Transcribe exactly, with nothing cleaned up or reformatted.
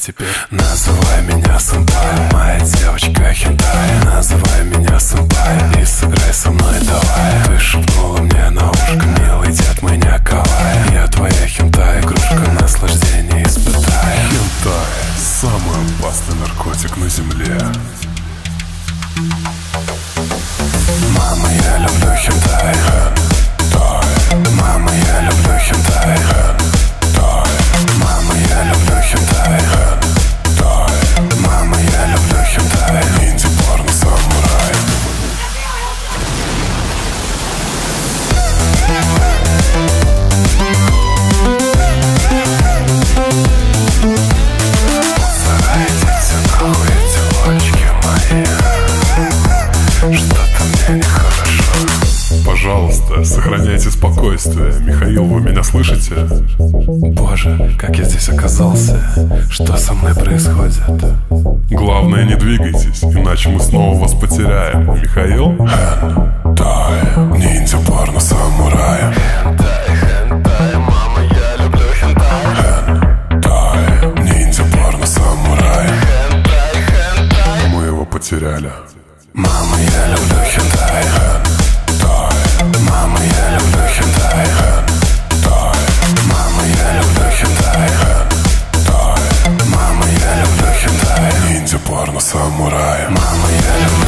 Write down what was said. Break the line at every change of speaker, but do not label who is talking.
теперь называй меня сэмпай, моя девочка хентай. Называй меня сэмпай и сыграй со мной давай. Ты шепнула мне на ушко, милый дед мой не ковай. Я твоя хентай, игрушка, наслаждение испытай. Хентай — самый опасный наркотик на земле. Мама, я люблю хентай, хентай. Мама, я люблю хентай, хентай. Мама, я люблю хентай, хентай. Мама, я люблю хентай. Инди, порно, самурай. Идите нахуй, девочки мои. Что-то мне нехорошо. Пожалуйста, сохраняйте спокойствие. Михаил, вы меня слышите? Боже, как я здесь оказался? Что со мной происходит? Главное, не двигайтесь, иначе мы снова вас потеряем. Михаил? Хентай, ниндзя, порно, самурай. Хентай, хентай, мама, я люблю хентай. Хентай, ниндзя, порно, самурай. Хентай, хентай. Мы его потеряли. Мама, я люблю хентай, хентай. Мама, я люблю хентай, хентай. Мама, я люблю хентай, хентай. Мама, я люблю хентай. Ниндзя, порно, самурай. Мама, я люблю